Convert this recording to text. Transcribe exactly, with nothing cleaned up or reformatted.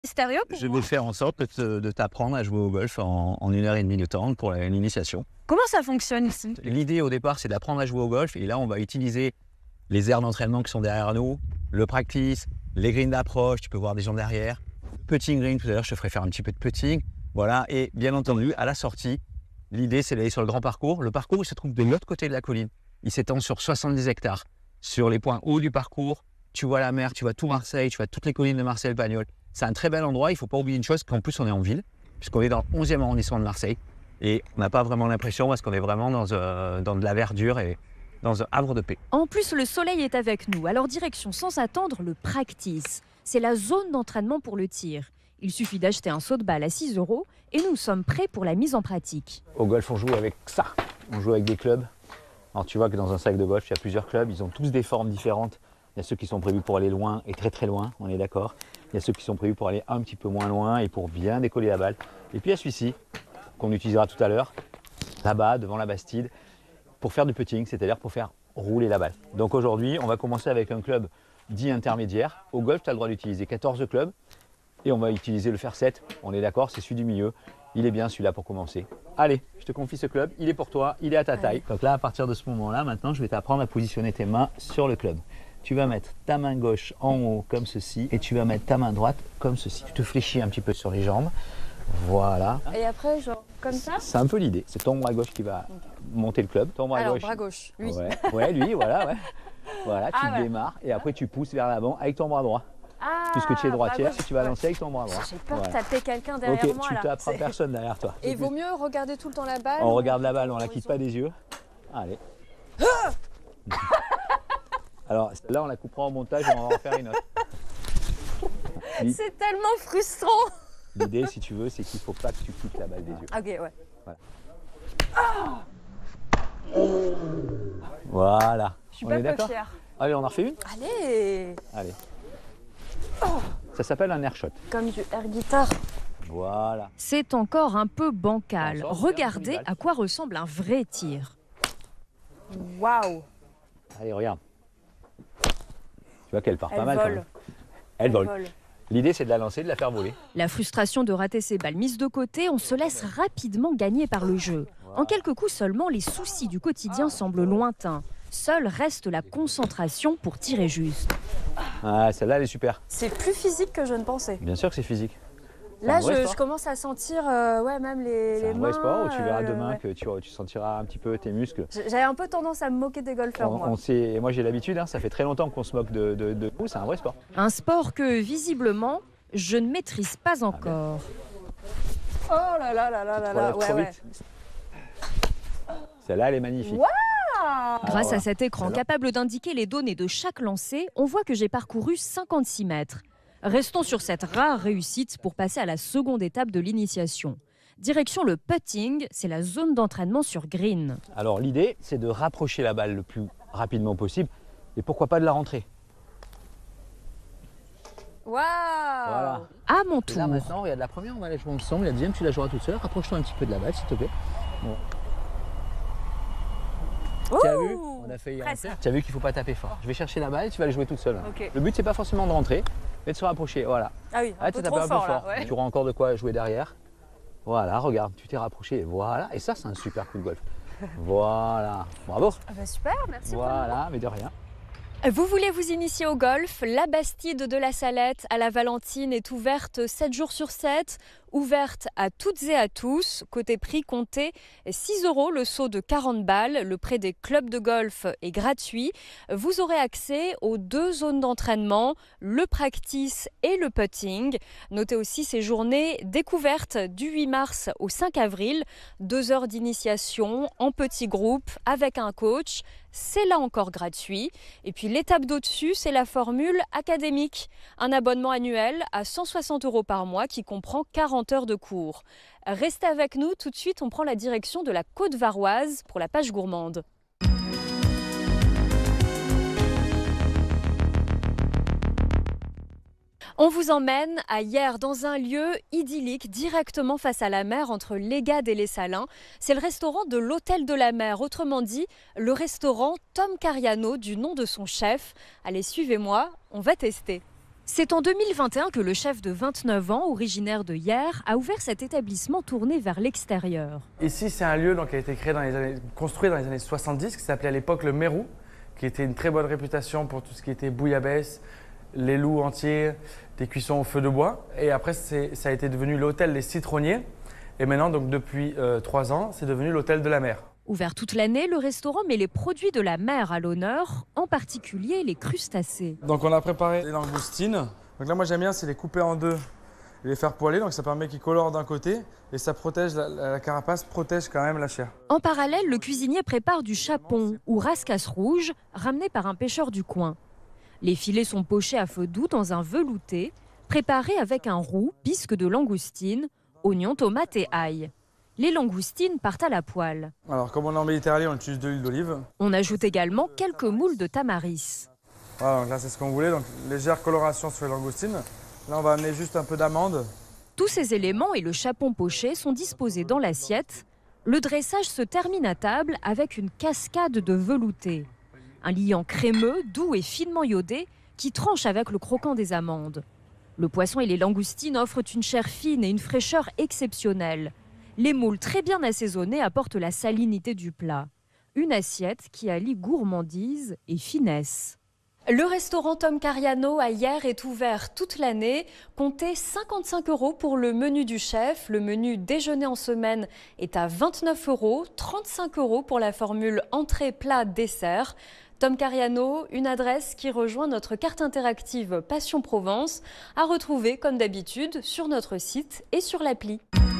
Stéréo pour Je moi. vais faire en sorte de te- de t'apprendre à jouer au golf en, en une heure et demie de temps pour la- l'initiation. Comment ça fonctionne ici? L'idée au départ, c'est d'apprendre à jouer au golf. Et là, on va utiliser les aires d'entraînement qui sont derrière nous, le practice, les greens d'approche, tu peux voir des gens derrière. Putting green, tout à l'heure, je te ferai faire un petit peu de putting. Voilà. Et bien entendu, à la sortie, l'idée, c'est d'aller sur le grand parcours. Le parcours, il se trouve de l'autre côté de la colline. Il s'étend sur soixante-dix hectares. Sur les points hauts du parcours, tu vois la mer, tu vois tout Marseille, tu vois toutes les collines de Marseille-Pagnol. C'est un très bel endroit. Il ne faut pas oublier une chose, qu'en plus, on est en ville, puisqu'on est dans le onzième arrondissement de Marseille. Et on n'a pas vraiment l'impression, parce qu'on est vraiment dans, euh, dans de la verdure et dans un havre de paix. En plus, le soleil est avec nous, alors direction sans attendre le practice. C'est la zone d'entraînement pour le tir. Il suffit d'acheter un saut de balle à six euros et nous sommes prêts pour la mise en pratique. Au golf, on joue avec ça. On joue avec des clubs. Alors tu vois que dans un sac de golf, il y a plusieurs clubs. Ils ont tous des formes différentes. Il y a ceux qui sont prévus pour aller loin et très très loin, on est d'accord. Il y a ceux qui sont prévus pour aller un petit peu moins loin et pour bien décoller la balle. Et puis il y a celui-ci, qu'on utilisera tout à l'heure, là-bas, devant la Bastide, pour faire du putting, c'est-à-dire pour faire rouler la balle. Donc aujourd'hui, on va commencer avec un club dit intermédiaire. Au golf, tu as le droit d'utiliser quatorze clubs et on va utiliser le fer sept. On est d'accord, c'est celui du milieu. Il est bien celui-là pour commencer. Allez, je te confie ce club, il est pour toi, il est à ta taille. Donc là, à partir de ce moment-là, maintenant, je vais t'apprendre à positionner tes mains sur le club. Tu vas mettre ta main gauche en haut comme ceci et tu vas mettre ta main droite comme ceci. Tu te fléchis un petit peu sur les jambes. Voilà. Et après, genre, comme ça? C'est un peu l'idée. C'est ton bras gauche qui va monter le club. Ton bras Alors, gauche. bras gauche, lui. Ouais, ouais, lui, voilà, ouais. Voilà, tu Ah, voilà. démarres et après tu pousses vers l'avant avec ton bras droit. Ah, Puisque tu es droitière, bras gauche, tu vas ouais. lancer avec ton bras droit. J'ai peur Voilà. de taper quelqu'un derrière Ok, moi. tu là. tapes C'est- personne derrière toi. Et il vaut mieux regarder tout le temps la balle. On ou- regarde la balle, on la quitte pas des yeux. Allez. Alors là, on la coupera au montage et on va en faire une autre. L'i- C'est tellement frustrant. L'idée, si tu veux, c'est qu'il ne faut pas que tu quittes la balle des yeux. Ok, ouais. Voilà. Je suis On pas est peu d'accord? fière. Allez, on en refait une? Allez, Allez. Ça s'appelle un air shot. comme du air guitar. Voilà. C'est encore un peu bancal. On sort, on Regardez perd une balle. à quoi ressemble un vrai tir. Waouh. Allez, regarde. Tu vois qu'elle part Elle pas mal quand vole. même. Elle vole. Vole. L'idée, c'est de la lancer, de la faire voler. La frustration de rater ses balles mises de côté, on se laisse rapidement gagner par le jeu. En quelques coups seulement, les soucis du quotidien semblent lointains. Seule reste la concentration pour tirer juste. Ah, celle-là, elle est super. C'est plus physique que je ne pensais. Bien sûr que c'est physique. C'est Là, un vrai je, sport. je commence à sentir, euh, ouais, même les, C'est les un mains. vrai sport où tu verras euh, demain ouais. que tu, tu sentiras un petit peu tes muscles. J'avais un peu tendance à me moquer des golfeurs, On, moi. on sait, moi j'ai l'habitude, hein, ça fait très longtemps qu'on se moque de, de, de nous, c'est un vrai sport. Un sport que, visiblement, je ne maîtrise pas encore. Oh là là là là là Tu te là. relèves Ouais, trop ouais. vite. Celle-là, elle est magnifique. Ah, Grâce voilà. à cet écran Alors capable d'indiquer les données de chaque lancer, on voit que j'ai parcouru cinquante-six mètres. Restons sur cette rare réussite pour passer à la seconde étape de l'initiation. Direction le putting, c'est la zone d'entraînement sur green. Alors l'idée, c'est de rapprocher la balle le plus rapidement possible et pourquoi pas de la rentrer. Waouh. Voilà. À mon Et là tour. maintenant, regarde la première, on va la jouer ensemble, la deuxième, tu la joueras toute seule. Rapproche-toi un petit peu de la balle, s'il te plaît. Bon. Tu as vu? Ouh, On a failli presque. rentrer. Tu as vu qu'il ne faut pas taper fort. Je vais chercher la balle, tu vas la jouer toute seule. hein. Ok. Le but, c'est pas forcément de rentrer, mais de se rapprocher. Voilà. Ah oui, un Ah, peu tu as trop tapé un fort, peu fort. là. Ouais. Tu auras encore de quoi jouer derrière. Voilà, regarde, tu t'es rapproché. Voilà, et ça, c'est un super coup de golf. Voilà, bravo. Ah bah super, merci. Voilà, mais de rien. Vous voulez vous initier au golf? La Bastide de la Salette à la Valentine est ouverte sept jours sur sept, ouverte à toutes et à tous. Côté prix, comptez six euros le saut de quarante balles. Le prêt des clubs de golf est gratuit. Vous aurez accès aux deux zones d'entraînement, le practice et le putting. Notez aussi ces journées découvertes du huit mars au cinq avril. Deux heures d'initiation en petit groupe avec un coach. C'est là encore gratuit. Et puis l'étape d'au-dessus, c'est la formule académique. Un abonnement annuel à cent soixante euros par mois qui comprend quarante heures de cours. Restez avec nous, tout de suite on prend la direction de la Côte Varoise pour la page gourmande. On vous emmène à Hyères, dans un lieu idyllique, directement face à la mer, entre l'Égade et les Salins. C'est le restaurant de l'Hôtel de la Mer, autrement dit, le restaurant Tom Cariano, du nom de son chef. Allez, suivez-moi, on va tester. C'est en deux mille vingt et un que le chef de vingt-neuf ans, originaire de Hyères, a ouvert cet établissement tourné vers l'extérieur. Ici, c'est un lieu donc, qui a été créé dans les années, construit dans les années soixante-dix, qui s'appelait à l'époque le Mérou, qui était une très bonne réputation pour tout ce qui était bouillabaisse, les loups entiers, des cuissons au feu de bois. Et après, ça a été devenu l'hôtel des Citronniers. Et maintenant, donc, depuis euh, trois ans, c'est devenu l'hôtel de la mer. Ouvert toute l'année, le restaurant met les produits de la mer à l'honneur, en particulier les crustacés. Donc on a préparé les langoustines. Donc là moi j'aime bien, c'est les couper en deux et les faire poêler. Donc ça permet qu'ils colorent d'un côté et ça protège, la, la carapace protège quand même la chair. En parallèle, le cuisinier prépare du chapon ou rascasse rouge, ramené par un pêcheur du coin. Les filets sont pochés à feu doux dans un velouté, préparé avec un roux, bisque de langoustine, oignons, tomates et ail. Les langoustines partent à la poêle. Alors comme on est en Méditerranée, on utilise de l'huile d'olive. On ajoute également quelques moules de tamaris. Voilà, donc là c'est ce qu'on voulait, donc légère coloration sur les langoustines. Là on va amener juste un peu d'amande. Tous ces éléments et le chapon poché sont disposés dans l'assiette. Le dressage se termine à table avec une cascade de velouté. Un liant crémeux, doux et finement iodé qui tranche avec le croquant des amandes. Le poisson et les langoustines offrent une chair fine et une fraîcheur exceptionnelle. Les moules très bien assaisonnés apportent la salinité du plat. Une assiette qui allie gourmandise et finesse. Le restaurant Tom Cariano à Hyères est ouvert toute l'année. Comptez cinquante-cinq euros pour le menu du chef. Le menu déjeuner en semaine est à vingt-neuf euros, trente-cinq euros pour la formule entrée, plat, dessert. Tom Cariano, une adresse qui rejoint notre carte interactive Passion Provence, à retrouver comme d'habitude sur notre site et sur l'appli.